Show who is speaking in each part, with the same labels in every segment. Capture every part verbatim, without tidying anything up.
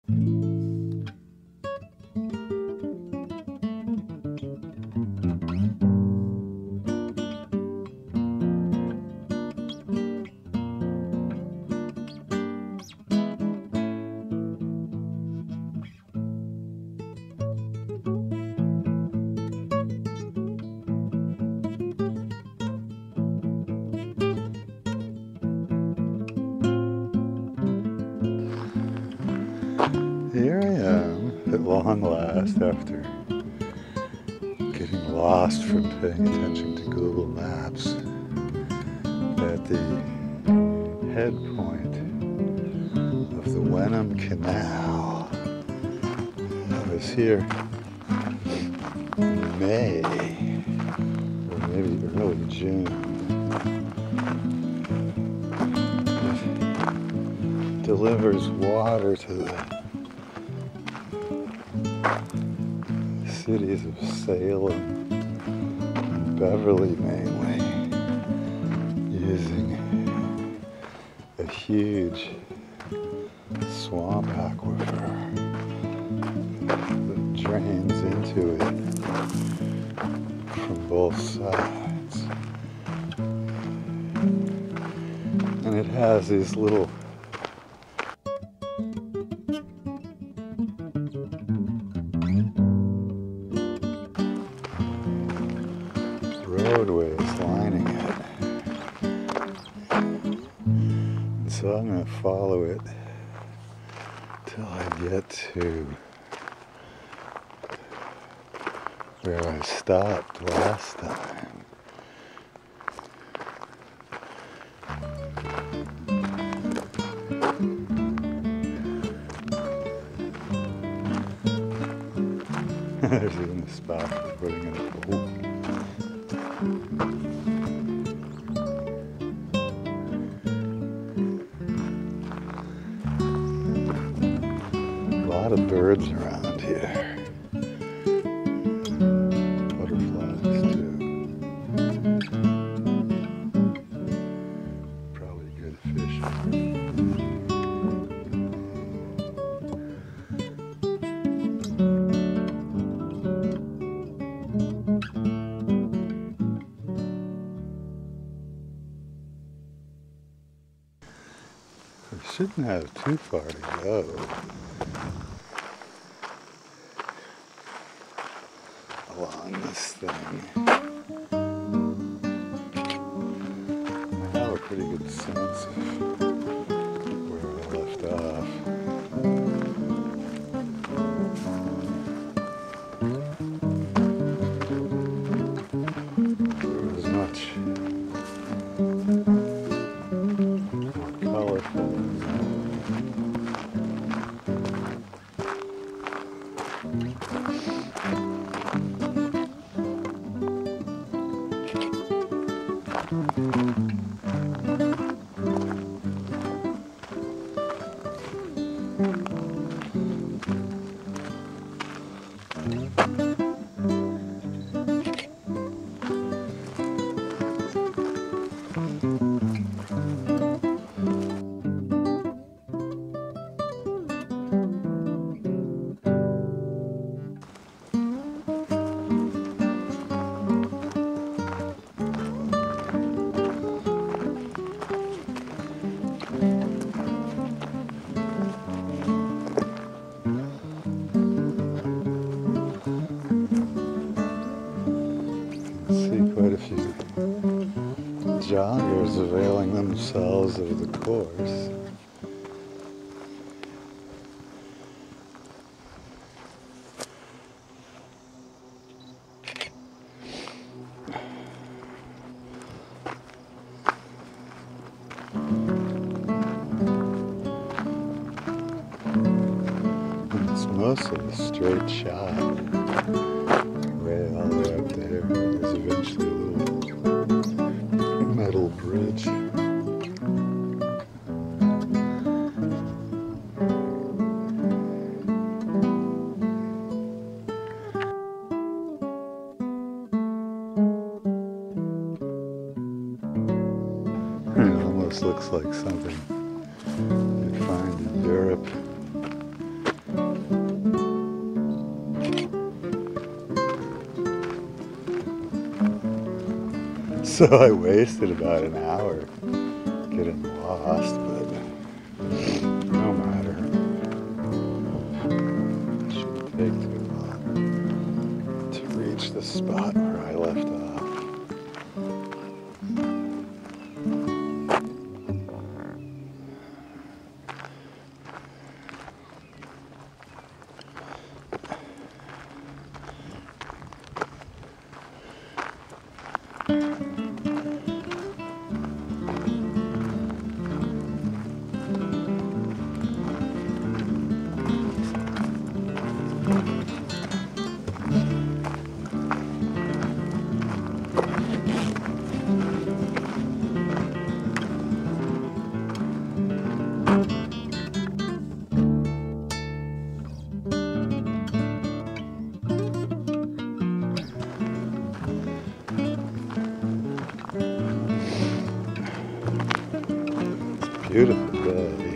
Speaker 1: Here I am, at long last, after getting lost from paying attention to Google Maps, at the head point of the Wenham Canal. I was here in May, or maybe early June. It delivers water to the cities of Salem and Beverly mainly, using a huge swamp aquifer that drains into it from both sides. And it has these little roadways lining it. And so I'm going to follow it till I get to where I stopped last time. There's even a spot for putting in a pool. A lot of birds around here. Butterflies too. Probably good fishing. We shouldn't have too far to go. Along this thing. I have a pretty good sense of where I left off. There was much more colorful. Quite a few joggers availing themselves of the course. And it's mostly a straight shot. Way all the way up there. There's eventually a little metal bridge. It almost looks like something you'd find in Europe. So I wasted about an hour getting lost, but no matter. It shouldn't take too long to reach the spot where I left off. Beautiful day.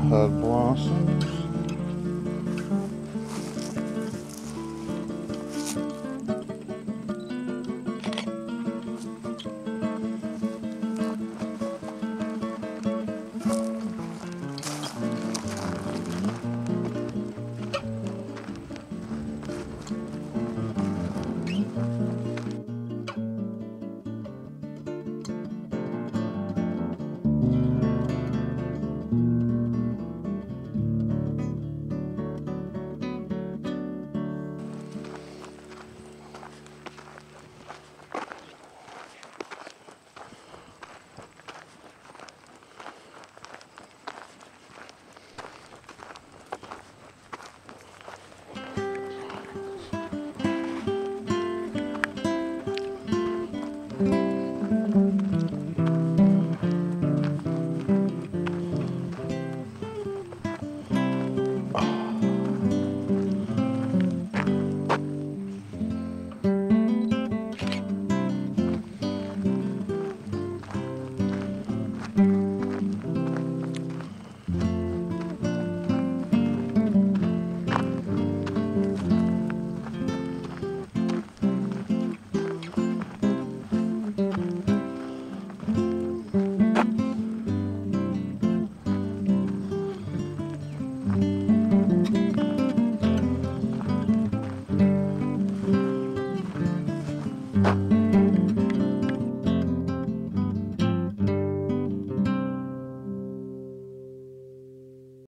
Speaker 2: had blossomed.